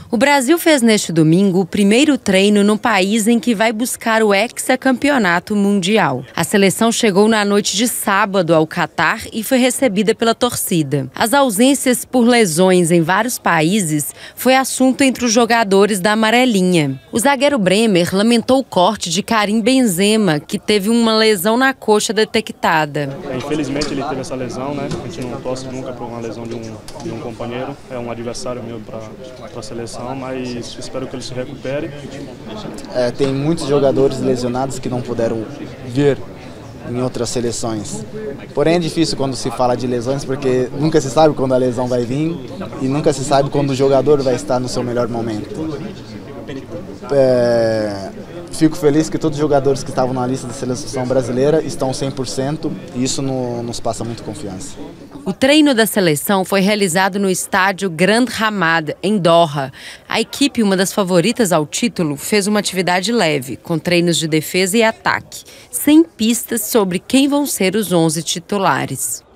O Brasil fez neste domingo o primeiro treino no país em que vai buscar o hexacampeonato mundial. A seleção chegou na noite de sábado ao Catar e foi recebida pela torcida. As ausências por lesões em vários países foi assunto entre os jogadores da amarelinha. O zagueiro Bremer lamentou o corte de Karim Benzema, que teve uma lesão na coxa detectada. Infelizmente ele teve essa lesão, né? A gente não torce nunca por uma lesão de um companheiro, é um adversário meu para a seleção, mas espero que ele se recupere. Tem muitos jogadores lesionados que não puderam vir em outras seleções. Porém é difícil quando se fala de lesões, porque nunca se sabe quando a lesão vai vir e nunca se sabe quando o jogador vai estar no seu melhor momento. Fico feliz que todos os jogadores que estavam na lista da seleção brasileira estão 100% e isso nos passa muito confiança. O treino da seleção foi realizado no estádio Grand Hamad, em Doha. A equipe, uma das favoritas ao título, fez uma atividade leve, com treinos de defesa e ataque, sem pistas sobre quem vão ser os 11 titulares.